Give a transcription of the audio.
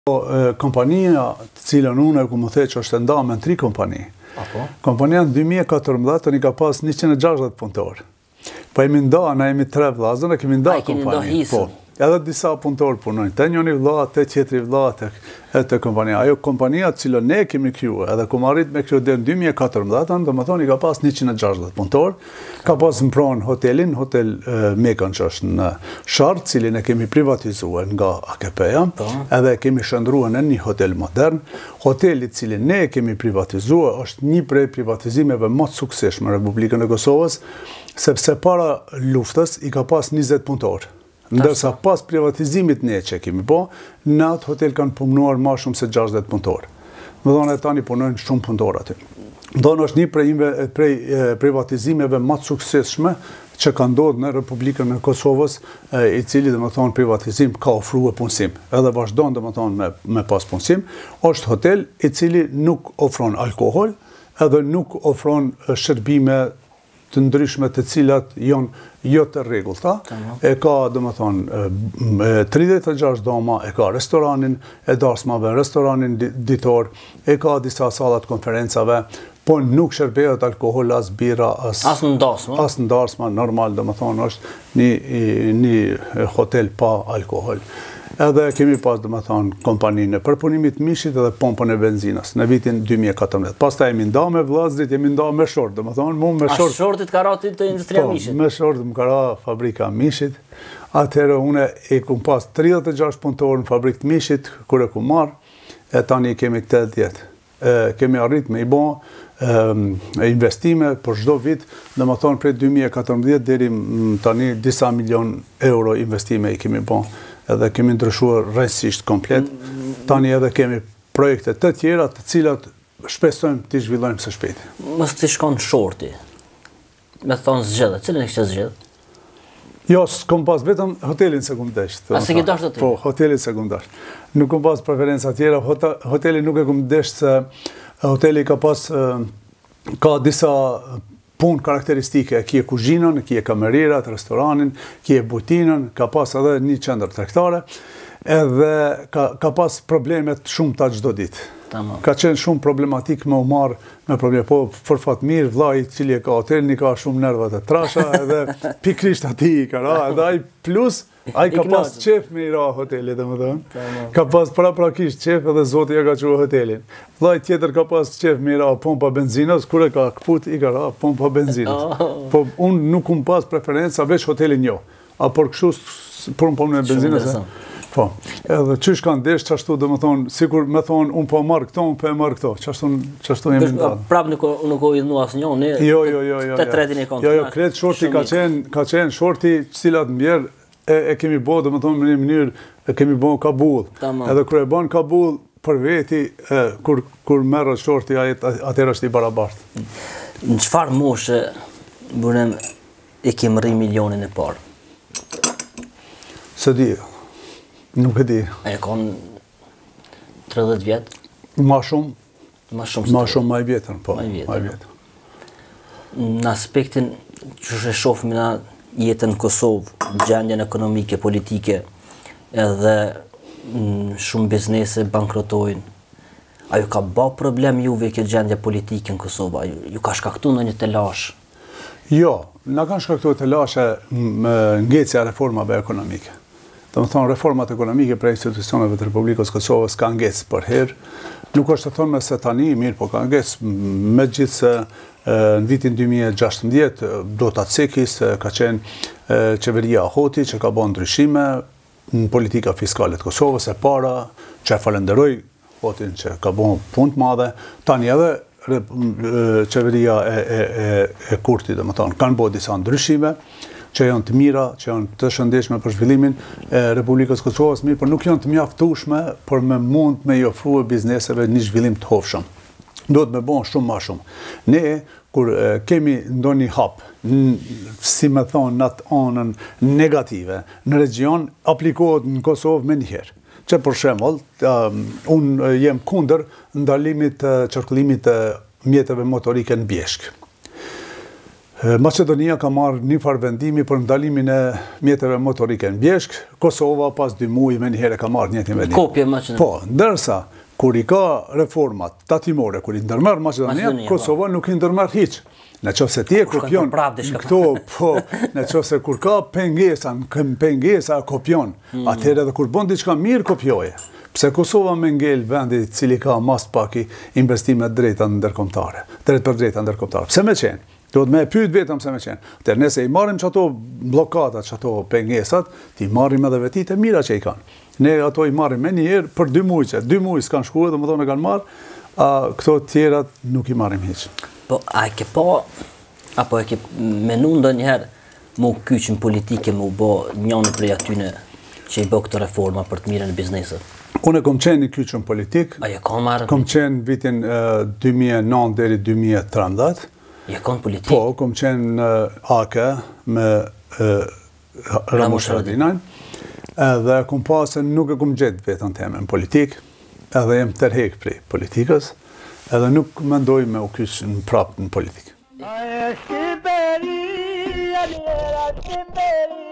Kompania të cilën unë e ku më the që është nda me në 3 kompani. Kompania në 2014 të një ka pas 160 punëtorë. Po jemi nda, na jemi 3 vllazën, e kemi nda kompani. Edhe disa punëtorë punojnë, të njëni vlla, të qetri vlla të kompania. Ajo kompania cilën ne kemi kryu, edhe ku arrit me kryu dhe në 2014, dhe më thoni ka pas 160 punëtorë, ka pas më pronë hotelin, Hotel Mekon që është në Shartë, cilin e kemi privatizuar nga AKP-ja, edhe kemi shëndruar në një hotel modern. Hoteli cilin ne kemi privatizuar është një prej privatizimeve më të sukseshme në Republikën e Kosovës, sepse para luftës i ka pas 20 punëtorë. Ndërsa pas privatizimit ne që kemi po, në atë hotel kanë punuar ma shumë se 60 punëtorë. Më dhënë e tani punojnë shumë punëtorë aty. Më dhënë është një prej privatizimeve ma të sukseshme që ka ndodhë në Republikën e Kosovës, i cili dhe më thonë privatizim ka ofru e punësim. Edhe vazhdojnë dhe më thonë me pas punësim, është hotel i cili nuk ofron alkohol, edhe nuk ofron shërbime të ndryshme të cilat janë jo të rregullta. E ka, dhe më thonë, 36 doma, e ka restoranin e darsmave, restoranin ditor, e ka disa salat konferencave, po nuk shërbehet alkohol, as bira, as në darsma, normal, dhe më thonë, është një hotel pa alkohol. Edhe kemi pas, dhe më thonë, kompaninë e përpunimit mishit edhe pompën e benzinas në vitin 2014. Pas ta jemi nda me vllazrit, jemi nda me short, dhe më thonë, mu me short... A shortit ka ra të industria mishit? Me short më ka ra fabrika mishit. Atëherë une e kum pas 36 punëtorë në fabrikë të mishit, kur e kum marë, e tani kemi 80. Kemi arrit me i bo investime për çdo vit, dhe më thonë, prej 2014 deri tani disa milion euro investime i kemi bo. Edhe kemi ndryshuar rrejtësisht komplet. Tani edhe kemi projekte të tjera të cilat shpresojmë të zhvillojmë së shpejti. Mos të shkon shorti, me thonë zgjedhë, cilën e kështë zgjedhë? Jo, s'kom pas vetëm hotelin se kum desht. A se ki dasht hotelin? Po, hotelin se kum dasht. Nuk kom pas preferenca tjera, hotelin nuk e kum desht se hoteli ka pas, ka disa punë karakteristike, kje kuzhinën, kje kamerirat, restoranin, kje butinën, ka pas edhe një qendër tregtare, edhe ka pas problemet shumë ta çdo ditë. Ka qenë shumë problematik me u marrë me problem, po fërfat mirë, vllai cili e ka hotelin, i ka shumë nervat e trasha, edhe pikrisht ati i ka ra, edhe ai plus, ai ka pas qef me i ra hotelit, dhe më thënë. Ka pas prakisht qef edhe zoti ja ka qua hotelin. Vllai tjetër ka pas qef me i ra pompa benzinos, kur e ka këput, i ka ra pompa benzinos. Po unë nuk kum pas preferenca, veç hotelin jo. A por kështu, për me benzinos, po, edhe qysh kanë desh, qashtu dhe më thonë, sikur me thonë, unë po marrë këto, unë po e marrë këto, qashtu jemi nda. Prap nuk o idhnu asë njo, ne të tretin e kontë. Jo, kretë shorti ka qenë shorti cilat mbjerë, e kemi bo, dhe më thonë, në një mënyrë, e kemi bo Kabull. Edhe kër e bon Kabull, për veti, kur merë shorti, atër është i barabartë. Në qëfar moshe, bërëm, e kemë rri milionin e parë? Se di. Nuk e di. E konë 30 vjetë? Ma shumë. Ma shumë ma i vjetën, po. Ma i vjetën. Në aspektin që shë shofëmi na jetën në Kosovë, gjendjen ekonomike, politike, edhe shumë biznese bankrotojnë, a ju ka ba problem juve kjo gjendje politike në Kosovë? Ju ka shkaktu në një telash? Jo, na kanë shkaktu telashe ngecja reformave ekonomike. Dhe më thonë, reformat ekonomike prej institucioneve të Republikës Kosovës ka ngecë për herë. Nuk është të thonë me se tani, mirë, po ka ngecë me gjithë se në vitin 2016 do të atësekis ka qenë qeveria Ahoti që ka bo ndryshime në politika fiskalet Kosovës e para, që e falenderoj Ahotin që ka bo punë të madhe, tani edhe qeveria e Kurti, dhe më thonë, kanë bo disa ndryshime, që janë të mira, që janë të shëndeshme për zhvillimin e Republikës Kosovës, mirë, por nuk janë të mjaftueshme, por me mund me i ofrua bizneseve një zhvillim të hovshëm. Do të me bon shumë ma shumë. Ne, kur kemi ndonjë hap, si me thonë në atë anën negative, në region, aplikohet në Kosovë me njëherë. Që për shembull, unë jem kundër ndalimit qarkullimit të mjeteve motorike në Bjeshk. Macedonia ka marrë një farë vendimi për ndalimin e mjeteve motorike në Bjeshk, Kosova pas 2 muaj me njëherë ka marrë njëtin vendim. Kopje Macedonia. Po, ndërsa, kur i ka reformat tatimore, kur i ndërmerë Macedonia, Kosova nuk i ndërmerë hiq. Në qofë se ti e kopjon këto, po, në qofë se kur ka pengesa kopjon, atëherë edhe kur bon diçka mirë kopjoje. Pse Kosova me ngel vendi cili ka mas pak i investimet drejta ndërkombëtare, drejt për drejta ndërkombëtare. Pse me qenë? Do të me pyet vetëm se me qenë. Të nëse i marrim çato bllokatat, çato pengesat, ti marrim edhe vetit e mira që i kanë. Ne ato i marrim me një herë për 2 muaj, 2 muaj s'kan shkuar, domethënë kanë marrë, këto tjerat nuk i marrim hiç. Po, a ke po, apo e ke menu ndonjëherë mu kyç në politike, mu bo njënë prej atyne që i bë këto reforma për të mirën e biznesit? Unë kom qenë i kyç në politik, kom qenë vitin 2009 deri 2013, politik? Po, kom qenë në AKE me Ramush Haradinaj, edhe kom pasën nuk e kom gjetë vetën teme në politik, edhe jem tërhek prej politikës, edhe nuk mendoj me u kyç në prapë në politikë.